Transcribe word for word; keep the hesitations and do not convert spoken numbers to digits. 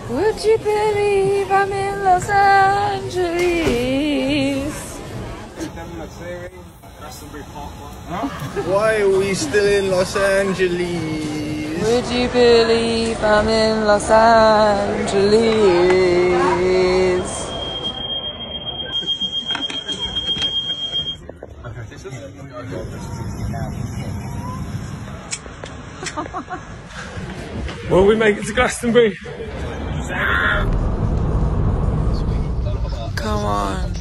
Would you believe I'm in Los Angeles? Why are we still in Los Angeles? Would you believe I'm in Los Angeles? Will we make it to Glastonbury? Come on.